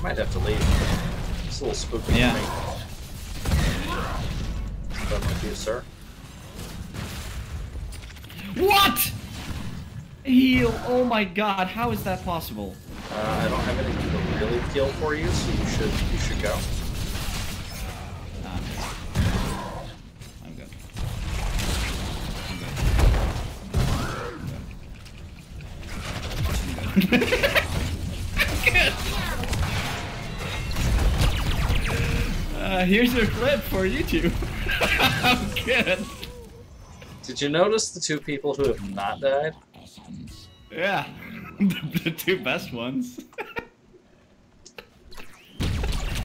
might have to leave. It's a little spooky Yeah. for me. Done with you, sir. What? Heal! Oh my god, how is that possible? I don't have anything to really heal for you, so you should go. I'm good. I'm good. Here's your clip for YouTube. I'm good. Did you notice the two people who have not died? Yeah, the two best ones.